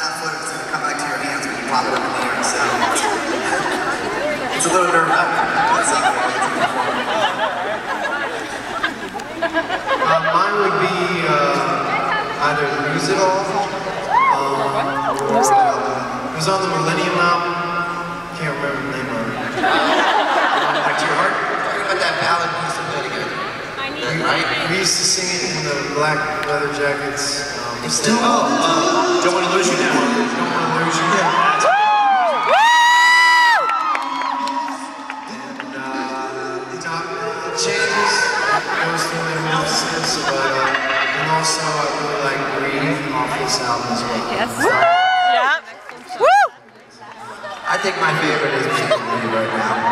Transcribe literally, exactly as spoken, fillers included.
enough footage to come back to your hands when you pop it up in the air, so it's a little nerve-wracking. Uh, mine would be uh, either Lose It All, um, or uh, it was on the Millennium album. Can't remember the name of it. Back to Your Heart. Talking about that ballad we used to play together. We, right? we used to sing it in the black leather jackets. Um, It's still oh, uh, Don't Want to Lose You Now. Don't Want to Lose You Now. And uh, it changes, it goes through the emphasis, but uh, and also I really like Breathe off this album as well. Yes. So, Yeah. Woo! I think my favorite is People right now.